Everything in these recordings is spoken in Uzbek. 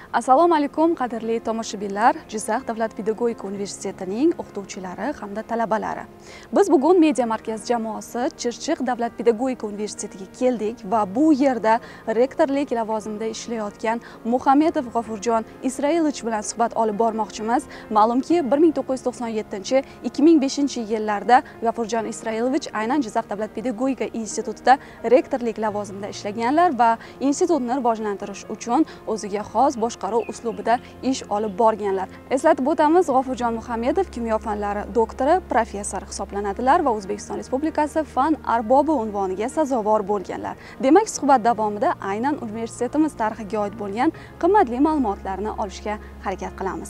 Assalomu alaykum qadrli tomoshabinlar, Jizzax davlat pedagogika universitetining o'qituvchilari hamda talabalari. Biz bugun Media Markaz jamoasi Chirchiq davlat pedagogika universitetiga keldik va bu yerda rektorlik lavozimida ishlayotgan Muhamedov G'ofurjon Israilovich bilan suhbat olib bormoqchimiz. Ma'lumki, 1990-2005 yillarda G'ofurjon Israilovich aynan Jizzax davlat pedagogika institutida rektorlik lavozimida ishlaganlar va institutni rivojlantirish uchun o'ziga xos boshqaruv uslubida ish olib borganlar. Eslatib o'tamiz, G'ofurjon Muhamedov kimyo fanlari doktori, professor hisoblanadilar va O'zbekiston Respublikasi fan arbobi unvoniga sazovor bo'lganlar. Demak, suhbat davomida aynan universitetimiz tarixiga oid bo'lgan qimmatli ma'lumotlarni olishga harakat qilamiz.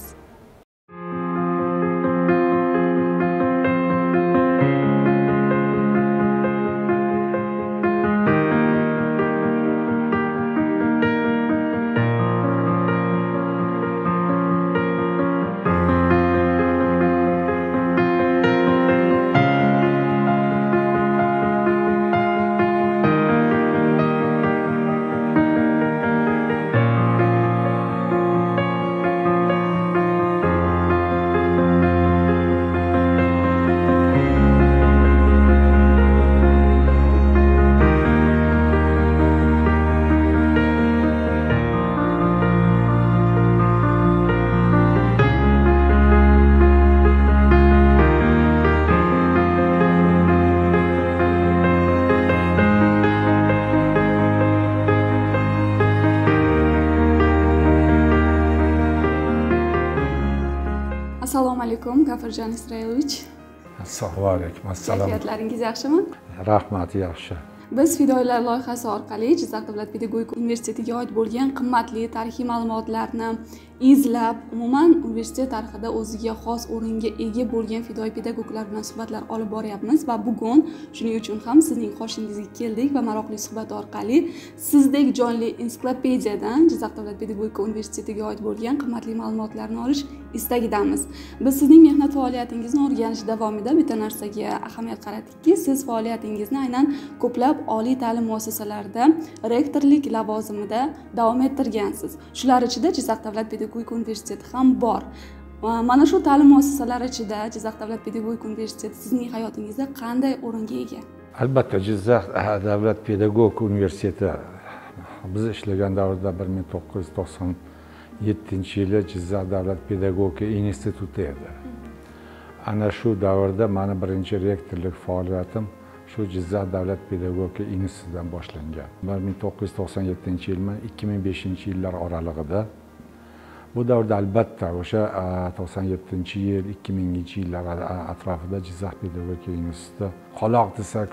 Assalomu alaykum, G'ofurjon Israilovich. Assalomu alaykum. Assalom. Kayfiyatlaringiz yaxshimi? Rahmat, yaxshi. Biz Fidoyilar loyihasi orqali Jizzax davlat pedagogika universitetiga oid bo'lgan qimmatli tarixiy ma'lumotlarni izlab, umuman universitet tarixida o'ziga xos o'ringa ega bo'lgan fidoyi pedagoglar bilan suhbatlar olib boryapmiz va bugun shuning uchun ham sizning qoshingizga keldik va maroqli suhbat orqali sizdek jonli ensiklopediyadan Jizzax davlat pedagogika universitetiga oid bo'lgan qimmatli ma'lumotlarni olish istagidamiz. Biz sizning mehnat faoliyatingizni o'rganish davomida bitta narsaga ahamiyat qaratdikki, siz faoliyatingizni aynan ko'plab oliy ta'lim muassasalarida rektorlik lavozimida davom ettirgansiz. Shular ichida Jizzax davlat pedagogika universiteti ham bor. Mana shu ta'lim muassasalari ichida Jizzax davlat pedagogika universiteti sizning hayotingizda qanday o'ringa ega? Albatta, Jizzax davlat pedagogika universiteti biz ishlagan davrda 1997-yili Jizzax davlat pedagogika instituti edi. Ana shu davrda meni birinchi rektorlik faoliyatim shu Jizzax davlat pedagogika institutidan boshlangan. 1997-yildan 2005-yillar oralig'ida bu davrda albatta o'sha 97-yil, 2000-yillar atrofida Jizzax pedagogika instituti qoloq desak,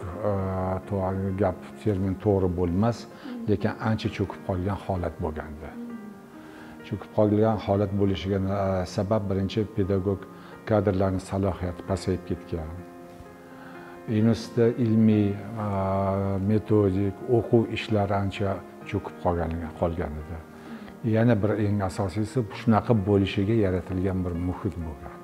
gap termin to'g'ri bo'lmas, lekin ancha cho'kib qolgan holat bo'lgandi. Cho'kib qolgan holat bo'lishiga sabab birinchi pedagog kadrlarning salohiyati pasayib ketgan. Institutda ilmiy, metodik, o'quv ishlari ancha cho'kib qolgan edi. Yana bir eng asosiysi shunaqa bo'lishiga yaratilgan bir muhit bo'lgan.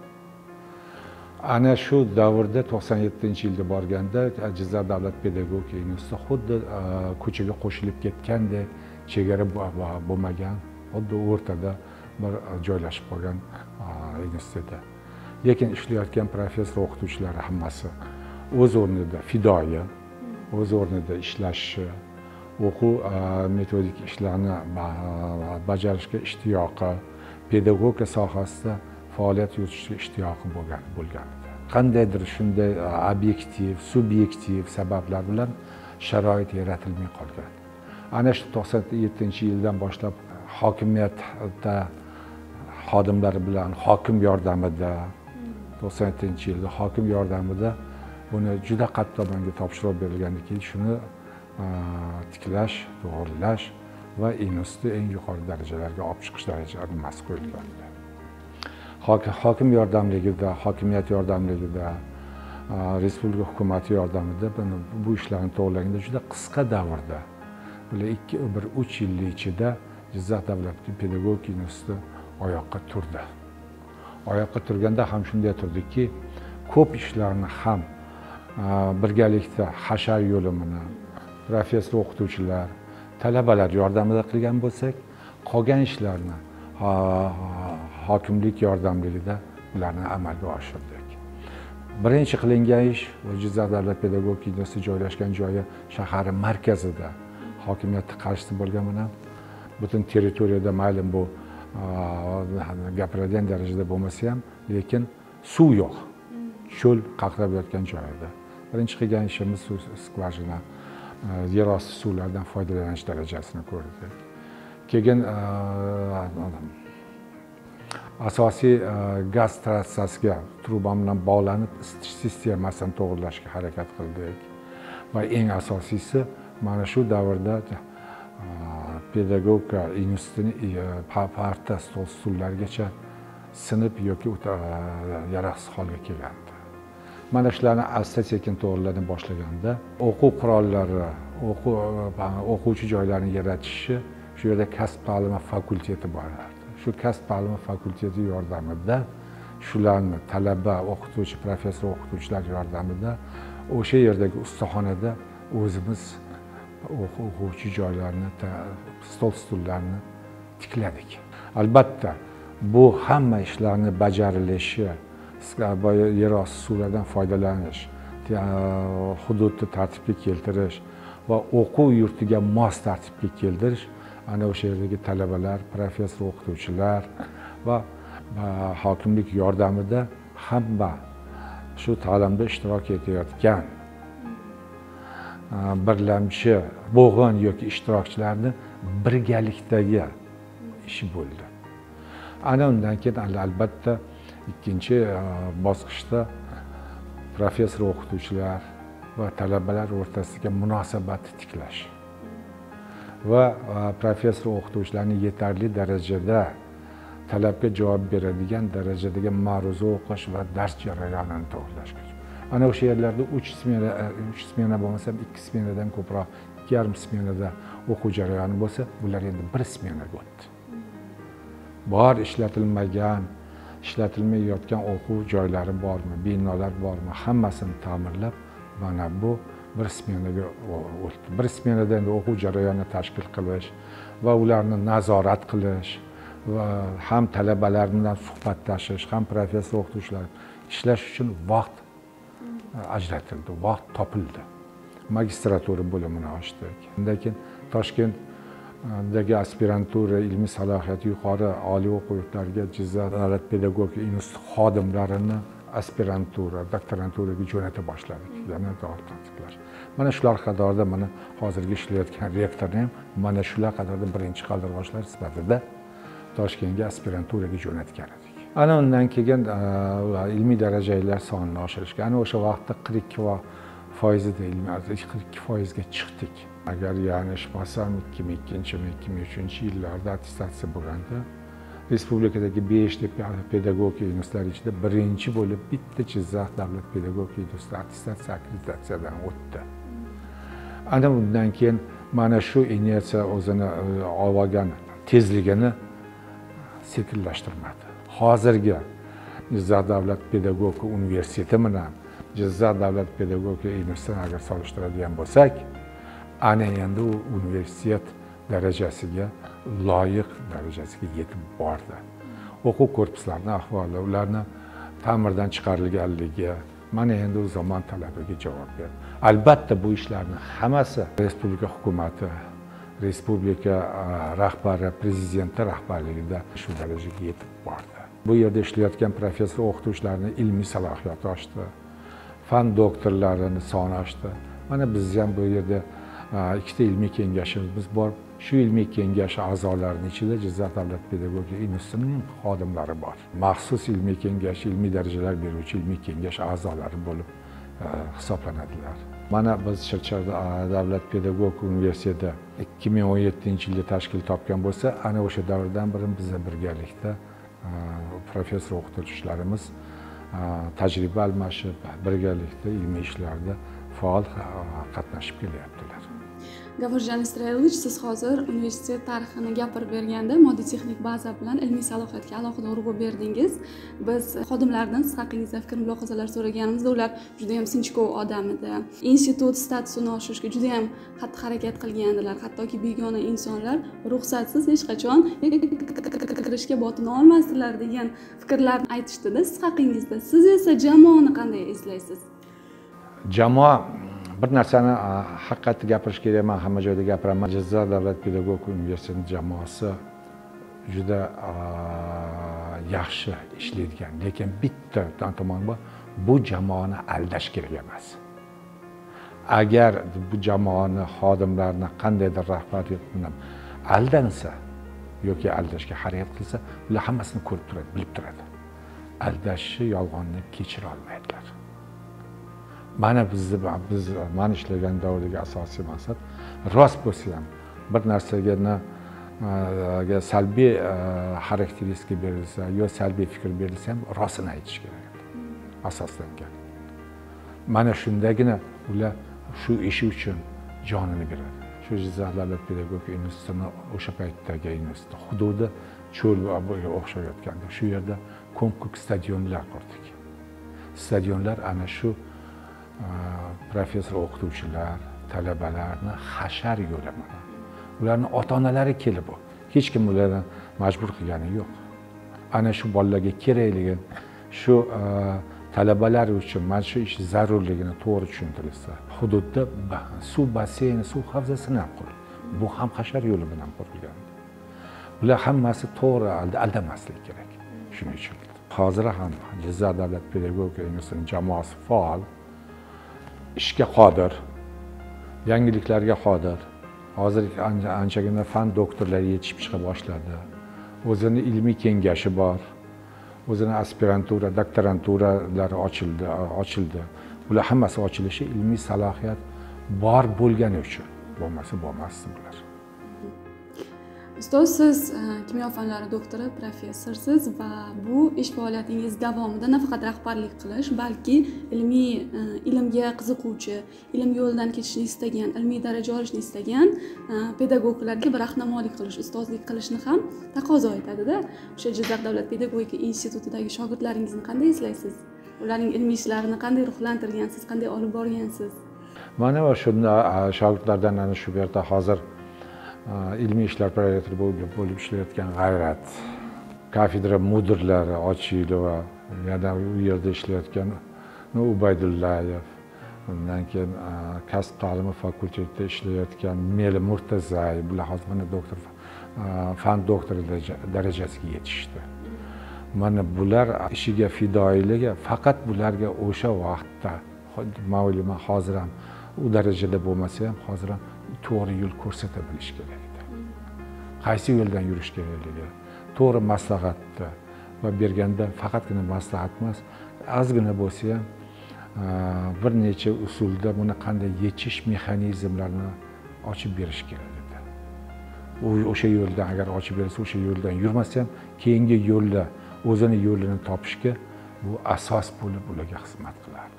Ana shu davrda 97-yilda borganda Jizzax davlat pedagogika instituti xuddi ko'chaga qo'shilib ketgandek, chegara bo'lmagan, xuddi o'rtada bir joylashib qolgan institutda. Lekin ishlayotgan professor o'qituvchilari hammasi o'z o'rnida fidoyi, o'z o'rnida ishlashi, o'quv metodik ishlarni bajarishga ishtiyoqi, pedagogika sohasida faoliyat yuritishga ishtiyoqi bo'lgan edi. Qandaydir shunday obyektiv, subyektiv sabablar bilan sharoit yaratilmay qolgan. Ana shu 97-yildan boshlab hokimiyatda xodimlari bilan hokim yordamida 97-yilda hokim yordamida buni juda qattiq tomonga topshiriq berilgandan keyin shuni tiklash, to'g'rilash va institutni eng yuqori darajalarga olib chiqish darajasi qo'yilgan. Hokim yordamligida, hokimiyat yordamligida, respublika hukumati yordamida bu ishlarni to'g'rilaganda juda qisqa davrda, 1-3 yil ichida Jizzax davlat pedagogika instituti oyoqqa turdi. Oyoqqa turganda ham shunday turdiki, ko'p ishlarni ham birgalikda hashar yo'limini professor o'qituvchilar, talabalar yordamida qilgan bo'lsak, qolgan ishlarni hokimlik yordamligida ularni amalga oshirdik. Birinchi qilingan ish Jizzax davlat pedagogika instituti joylashgan joyi shahar markazida, hokimiyatni qarshisi bo'lgani bilan butun territoriyada mayli bu gapiradigan darajada bo'lmasa ham, lekin suv yo'q. Cho'l qaqrab yotgan joyda. Birinchi qilgan ishimiz skvajina, yer osti suvlaridan foydalanish darajasini ko'rdik. Keyin asosiy gaz trassasiga truba bilan bog'lanib isitish sistemasini to'g'irlashga harakat qildik. Va eng asosiysi mana shu davrda pedagogika institutining parta stol-stullargacha sinib yoki yaroqsiz holga kelgandi. Mana shularni asta-sekin to'g'rilana boshlaganda o'quv qurollari, o'quvchi joylarini yaratishi, shu yerda kasb ta'limi fakulteti bor edi. Shu kasb ta'limi fakulteti yordamida shularni talaba, o'qituvchi, professor o'qituvchilar yordamida o'sha yerdagi ustaxonada o'zimiz o'quvchi joylarni, stol-stullarni tikladik. Albatta, bu hamma ishlarni bajarilishi, yer osti suvlardan foydalanish, hududni tartibga keltirish va o'quv yurtiga mos tartibga keltirish ana o'sha yerdagi talabalar, professor o'qituvchilar va hokimlik yordamida hamma shu ta'limda ishtirok etayotgan birlamchi bo'g'in yoki ishtirokchilarni birgalikdagi ishi bo'ldi. Ana undan keyin albatta ikkinchi bosqichda professor o'qituvchilar va talabalar o'rtasidagi munosabatni tiklash va professor o'qituvchilarni yetarli darajada talabga javob beradigan darajadagi ma'ruza o'qish va dars jarayonini to'g'irlash. Ana o'sha yerlarda 3 smena bo'lmasa ham 2 smenadan ko'proq, 2,5 smenada o'quv jarayoni bo'lsa, bular endi 1 smenaga o'tdi. Bor ishlatilmayotgan o'quv joylari bormi, binolar bormi, hammasini ta'mirlab, mana bu 1 smenaga o'tdi. 1 smenada endi o'quv jarayonini tashkil qilish va ularni nazorat qilish va ham talabalar bilan suhbatlashish, ham professor o'qituvchilar ishlash uchun vaqt ajratildi, vaqt topildi. Magistratura bo'limini ochdik. Undan keyin Toshkentdagi aspirantura, ilmiy salohiyati yuqori oliy o'quv yurtlariga Jizzax davlat pedagogika instituti xodimlarini aspirantura, doktoranturaga jo'nata boshladik. Yana tartiblar. Mana shular qatorida mana hozirgi ishlayotgan rektorni ham mana shular qatorida birinchi qaldirg'ochlar sifatida Toshkentga aspiranturaga jo'natgan edik. Ana undan keyin ilmiy darajalar sonini oshirishga, ana o'sha vaqtda 42% ilmiy 42% ga chiqdik. Agar yanglishmasam 2002-2003 yillarda attestatsiya bo'lganda respublikadagi 5 ta pedagogika institutlari ichida birinchi bo'lib bitta Jizzax davlat pedagogika instituti akkreditatsiyadan o'tdi. Ana undan keyin mana shu inersiya o'zini olgan tezligini sekinlashtirmadi. Hozirgi Jizzax davlat pedagogika universiteti bilan Jizzax davlat pedagogika institutini agar solishtiradigan bo'lsak, ana endi u universitet darajasiga, loyiq darajasiga yetib bordi. O'quv korpuslarining ahvoli, ularni ta'mirdan chiqarilganligi mana endi u zamon talabiga javob berdi. Albatta bu ishlarni hammasi respublika hukumati, respublika rahbari, prezidenti rahbarligida shu darajaga yetib bordi. Bu yerda ishlayotgan professor o'qituvchilarning ilmiy salohiyati oshdi. Fan doktorlarini soni oshdi. Mana biz ham bu yerda ikkita ilmiy kengashimiz bor. Shu ilmiy kengash a'zolarining ichida Jizzax davlat pedagogika institutining xodimlari bor. Maxsus ilmiy kengash, ilmiy darajalar beruvchi ilmiy kengash a'zolari bo'lib hisoblanadilar. Mana biz Shirchiq davlat pedagogika universiteti 2017-yilda tashkil topgan bo'lsa, ana o'sha davrdan beri bizga birgalikda professor o'qituvchilarimiz tajriba almashib, birgalikda ilmiy ishlarda faol qatnashib kelyaptilar. Gavurjan Israilovich, siz hozir universitet tarixini gapirib berganda moddiy texnik baza bilan ilmiy salohiyatga alohida urg'u berdingiz. Biz xodimlardan siz haqingizda fikr mulohazalar so'raganimizda ular juda ham sinchkov odam edi. Institut statusini oshirishga juda ham xatti-harakat qilgandilar. Hattoki begona insonlar ruxsatsiz hech qachon kirishga botina olmasdilar degan fikrlarni aytishdi-da siz haqingizda. Siz esa jamoani qanday eslaysiz? Jamoa bir narsani haqiqatni gapirish kerak, men hamma joyda gapiraman. Jizzax davlat pedagogika universiteti jamoasi juda yaxshi ishlaydigan, lekin bitta tomoni bor, bu jamoani aldash kerak emas. Agar bu jamoani xodimlarini qandaydir rahbariyat bilan aldansa yoki aldashga harakat qilsa, ular hammasini ko'rib turadi, bilib turadi. Aldashni, yolg'onni kechira olmaydilar. Mana biz ishlagan davrdagi asosiy maqsad rost bo'lsa ham bir narsaga salbiy xarakteristika berilsa yo salbiy fikr berilsa ham rostini aytish kerak asoslangan. Mana shundagina ular shu ishi uchun jonini beradi. Shu Jizzax davlat pedagogika institutini o'sha paytdagi institut hududi cho'lga o'xshayotgandi. Shu yerda ko'p stadionlar qurdik. Stadionlar ana shu professor o'qituvchilar, talabalarni hashar yo'li mana. Ularni ota-onalari kelib, hech kim ularni majbur qilgani yo'q. Ana shu bolalarga kerakligi, shu talabalar uchun mana shu ish zarurligini to'g'ri tushuntirilsa, hududda suv basseyni, suv havzasini ham qurildi. Bu ham hashar yo'li bilan qurilgan. Bular hammasi to'g'ri aldamaslik kerak. Shuning uchun hozir ham Jizzax davlat pedagogika institutining jamoasi faol, ishga qodir, yangiliklarga qodir. Hozir anchagina fan doktorlari yetishib chiqa boshladi. O'zini ilmiy kengashi bor. O'zini aspirantura, doktoranturalari ochildi. Bular hammasi ochilishi ilmiy salohiyat bor bo'lgani uchun. Bo'lmasa bo'lmasdi bular. Ustoz, siz kimyo fanlari doktori, professorsiz va bu ish faoliyatingiz davomida nafaqat rahbarlik qilish, balki ilmga qiziquvchi, ilm yo'lidan ketishni istagan, ilmiy daraja olishni istagan pedagoglarga bir rahnamolik qilish, ustozlik qilishni ham taqozo etadi-da. O'sha Jizzax davlat pedagogika institutidagi shogirdlaringizni qanday eslaysiz? Ularning ilmiy ishlarini qanday ruhlantirgansiz, qanday olib borgansiz? Mana va shunda shogirdlardan ana shu yerda hozir ilmiy ishlar prorektori bo'lib ishlayotgan G'ayrat, kafedra mudirlari Ochilova, yana u yerda ishlayotgan Ubaydullayev, undan keyin kasb ta'limi fakultetida ishlayotgan Meli Murtazayev, bular hozir mana doktor, fan doktori darajasiga yetishdi. Mana bular ishiga fidoyiligi faqat bularga o'sha vaqtda, ma'lum hozir ham u darajada bo'lmasa ham hozir ham to'g'ri yo'l ko'rsata bilish kerak edi. Qaysi yo'ldan yurish kerakligi, to'g'ri maslahatni va berganda faqatgina maslahat emas, ozgina bo'lsa ham bir necha usulda buni qanday yechish mexanizmlarini ochib berish kerak edi. U o'sha yo'ldan agar ochib bersa, o'sha yo'ldan yurmasa ham keyingi yo'lda o'zini yo'lini topishga bu asos bo'lib ularga xizmat qilardi.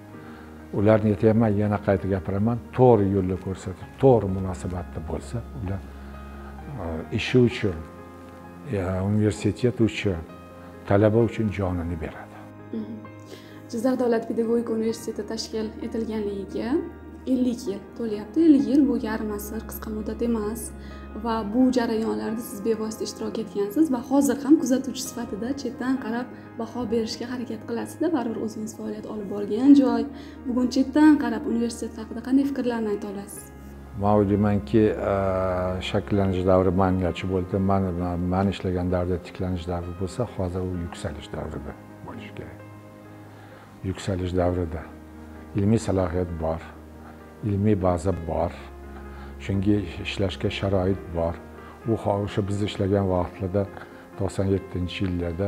Ularni aytayapman, yana qayta gapiraman, to'g'ri yo'lni ko'rsatib, to'g'ri munosabatda bo'lsa, ular ishi uchun, universitet uchun, talaba uchun jonini beradi. Jizzax davlat pedagogika universiteti tashkil etilganligiga 50 yil to'lyapti. 50 yil bu yarim asr, qisqa muddat emas va bu jarayonlarda siz bevosita ishtirok etgansiz va hozir ham kuzatuvchi sifatida chetdan qarab baho berishga harakat qilasiz-da, baribir o'zingiz faoliyat olib borgan joy. Bugun chetdan qarab universitet haqida qanday fikrlarni ayta olasiz? Men o'ylaymanki, shakllanish davri mangachi bo'ldi. Men ishlagan davrda tiklanish davri bo'lsa, hozir u yuksalish davrida bo'lishi kerak. Yuksalish davrida ilmiy salohiyat bor, ilmiy baza bor, shunga ishlashga sharoit bor. U o'sha biz ishlagan vaqtlarda 97-yillarda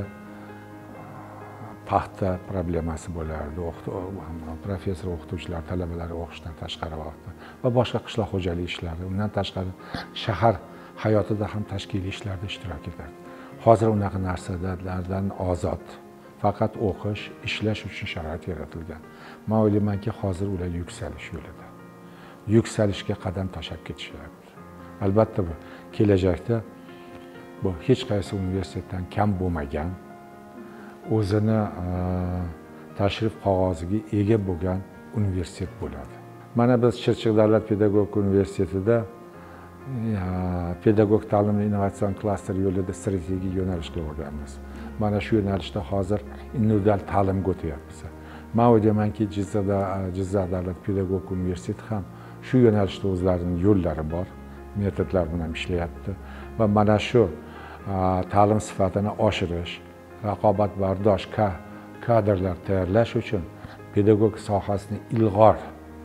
paxta problemasi bo'lardi. Professor o'qituvchilar, talabalar o'qishdan tashqari vaqtda va boshqa qishloq xo'jaligi ishlari, undan tashqari shahar hayotida ham tashkiliy ishlarda ishtirok etardi. Hozir unaqa narsalardan ozod. Faqat o'qish, ishlash uchun sharoit yaratilgan. Men o'ylaymanki, hozir ular yuksalish yo'lida. yuksalishga qadam tashlab ketishyapti. Albatta bu kelajakda bu hech qaysi universitetdan kam bo'lmagan, o'zini tashrif qog'oziga ega bo'lgan universitet bo'ladi. Mana biz Chirchiq davlat pedagogika universitetida pedagog ta'lim innovatsion klaster yo'lida strategik yo'nalish qilib olganmiz. Mana shu yo'nalishda hozir individual ta'limga o'tyapmiz. Men o'ylaymanki, Jizzax davlat pedagogika universiteti ham shu yo'nalishda o'zlarining yo'llari bor, metodlar bilan ishlayapti va mana shu ta'lim sifatini oshirish, raqobatbardosh kadrlar tayyorlash uchun pedagogika sohasining ilg'or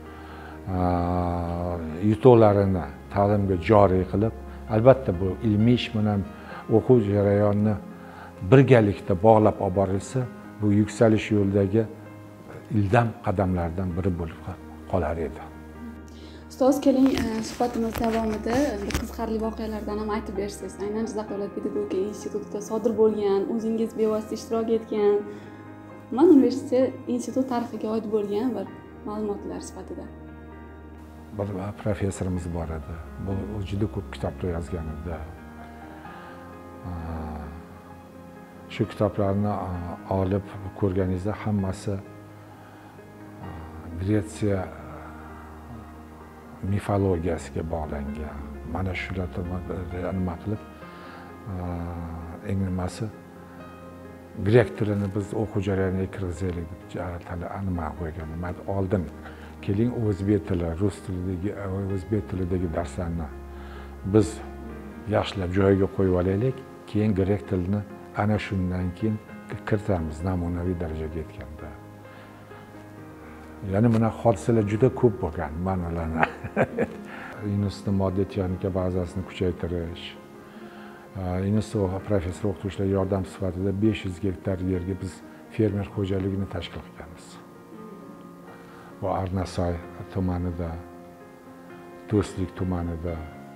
yutuqlarini ta'limga joriy qilib, albatta bu ilmiy ish bilan o'quv jarayonini birgalikda bog'lab olib borilsa, bu yuksalish yo'lidagi ildam qadamlardan biri bo'lib qolar edi. Ustoz, keling suhbatimiz davomida bir qiziqarli voqealardan ham aytib bersangiz. Aynan Jizzax davlat pedagogika institutida sodir bo'lgan, o'zingiz bevosita ishtirok etgan, universitet institut tarixiga oid bo'lgan bir ma'lumotlar sifatida. Bir professorimiz bor edi. Bu juda ko'p kitoblar yozgan edi. Shu kitoblarni olib ko'rganingizda hammasi Gretsiya mifologiyasiga bog'langan. Mana shularni nima qilib, eng nimasi grek tilini biz o'quv jarayoniga kirgizaylik deb nima qo'ygan. Men oldin keling o'zbek tili, rus tilidagi, o'zbek tilidagi darslarni biz yaxshilab joyiga qo'yib olaylik, keyin grek tilini ana shundan keyin kiritamiz namunaviy darajaga yetganda. Ya'ni buna hodisalar juda ko'p bo'lgan ma'nolarni. Institutning moddiy texnika bazasini kuchaytirish, institut professor o'qituvchilar yordam sifatida 500 gektar yerga biz fermer xo'jaligini tashkil qilganmiz. Bu Arnasoy tumanida, Do'stlik tumanida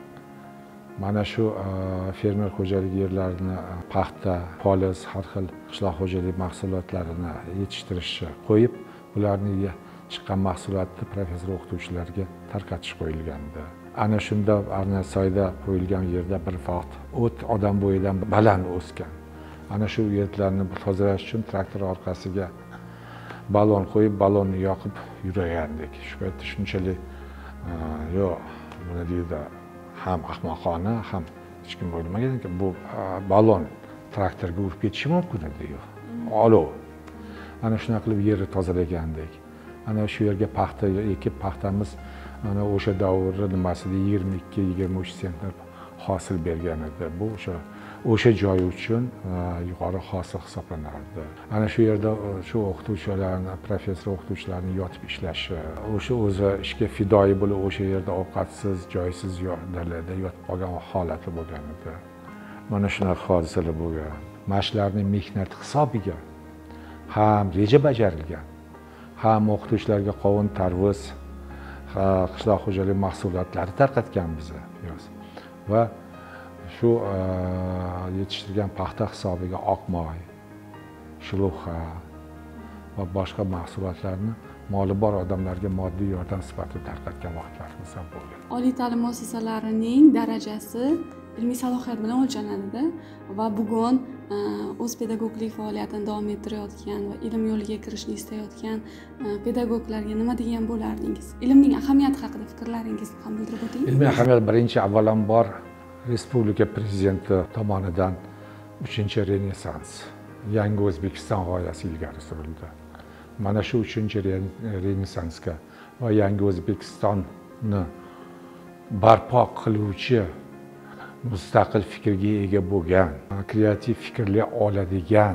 mana shu fermer xo'jaligi yerlarini paxta, poliz, har xil qishloq xo'jaligi mahsulotlarini yetishtirishga qo'yib, ularning chiqqan mahsulotni professor o'qituvchilarga tarqatish qo'yilgandi. Ana shunda Arnasoyda qo'yilgan yerda bir vaqt o't odam bo'yidan baland o'sgan. Ana shu yerlarni tozalash uchun traktor orqasiga balon qo'yib, balonni yoqib yuragandik. Shu paytda shunchalik yo'q, buni deydi ham ahmoqona, ham hech kim o'ylamaganki, bu balon traktorga urib ketishi mumkin edi-yu. Olov. Ana shunaqa qilib yerni tozalagandik. Ana shu yerga paxta ekib, paxtamiz ana o'sha davrda nimasida 22-23 sentner hosil bergan edi. Bu o'sha joy uchun yuqori hosil hisoblanardi. Ana shu yerda shu o'qituvchilarni, professor o'qituvchilarning yotib ishlashi, o'sha o'zi ishga fidoyi bo'lib o'sha yerda ovqatsiz, joysiz dalada yotib qolgan holati bo'lgan edi. Mana shunaqa hodisalar bo'lgan. Mashlarning mehnati hisobiga ham reja bajarilgan, ham o'qituvchilarga qovun, tarvuz, qishloq xo'jaligi mahsulotlari tarqatganmiz va shu yetishtirgan paxta hisobiga oqmoy, shuluxa va boshqa mahsulotlarni moli bor odamlarga moddiy yordam sifatida tarqatgan vaqtlarimiz ham bo'lgan. Oliy ta'lim muassasalarining darajasi ilmiy salohiyat bilan o'lchanadi va bugun o'z pedagoglik faoliyatini davom ettirayotgan va ilm yo'liga kirishni istayotgan pedagoglarga nima degan bo'lardingiz? Ilmning ahamiyati haqida fikrlaringizni ham bildirib o'ting. Ilmiy ahamiyat birinchi avvalambor Respublika prezidenti tomonidan 3-renessans, yangi O'zbekiston g'oyasi ilgari surildi. Mana shu 3-renessansga va yangi O'zbekistonni barpo qiluvchi mustaqil fikrga ega bo'lgan, kreativ fikrlar oladigan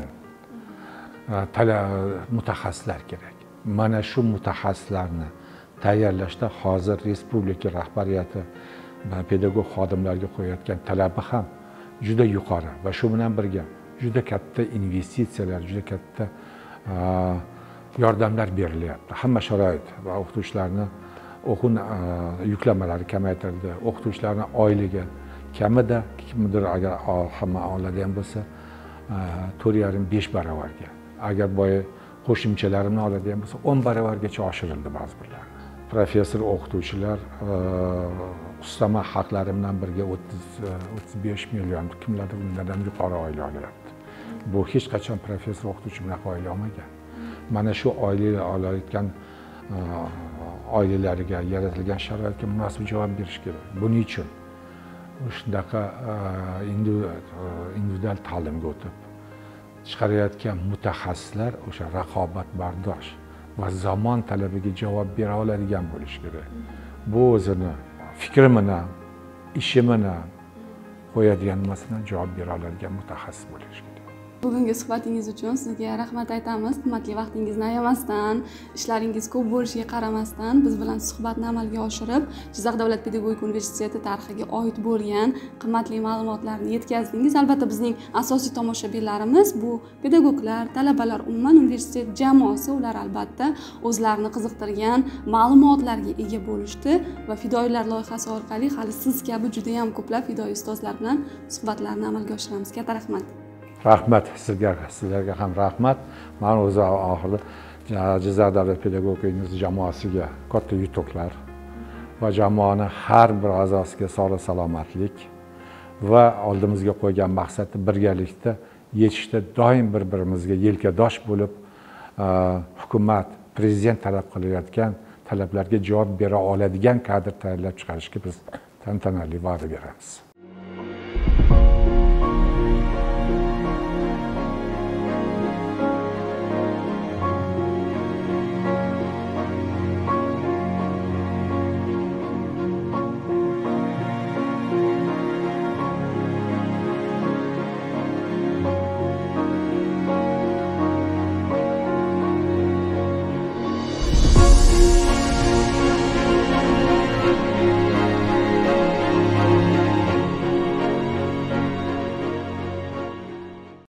mutaxassislar kerak. Mana shu mutaxassislarni tayyorlashda hozir respublika rahbariyati pedagog xodimlarga qo'yayotgan talabi ham juda yuqori va shu bilan birga juda katta investitsiyalar, juda katta yordamlar berilyapti. Hamma sharoit va o'qituvchilarni o'quv yuklamalari kamaytirildi. O'qituvchilarni oyligi kamida kimdir agar hamma oladigan bo'lsa 4,5-5 baravarga, agar boya qo'shimchalarini oladigan bo'lsa 10 baravargacha oshirildi ba'zi birlar. professor o'qituvchilar ustama haqlari bilan birga 30-35 million, kimlardir undan yuqori oylik olyapti. Bu hech qachon professor o'qituvchi bunaqa oylik olmagan. Mana shu oylik olayotgan oilalariga, yaratilgan sharoitga munosib javob berish kerak. Buning uchun shunaqa individual ta'limga o'tib chiqarayotgan mutaxassislar o'sha raqobatbardosh va zamon talabiga javob bera oladigan bo'lishi kerak. Bu o'zini fikri bilan, ishi bilan qo'yadigan nimasidan javob bera oladigan mutaxassis bo'lishi kerak. Bugungi suhbatingiz uchun sizga rahmat aytamiz. Qimmatli vaqtingizni ayamasdan, ishlaringiz ko'p bo'lishiga qaramasdan biz bilan suhbatni amalga oshirib, Jizzax davlat pedagogika universiteti tarixiga oid bo'lgan qimmatli ma'lumotlarni yetkazdingiz. Albatta bizning asosiy tomoshabinlarimiz bu pedagoglar, talabalar, umuman universitet jamoasi, ular albatta o'zlarini qiziqtirgan ma'lumotlarga ega bo'lishdi va fidoyilar loyihasi orqali hali siz kabi juda ham ko'plab fidoyi ustozlar bilan suhbatlarni amalga oshiramiz. Katta rahmat. Rahmat sizlarga ham rahmat. Men o'zi oxirida Jizzax davlat pedagogika jamoasiga katta yutuqlar va jamoani har bir a'zosiga sog'lik, salomatlik va oldimizga qo'ygan maqsadni birgalikda yetishda doim bir-birimizga yelkadosh bo'lib, hukumat, prezident talab qilayotgan talablarga javob bera oladigan kadr tayyorlab chiqarishga biz tantanali va'da beramiz.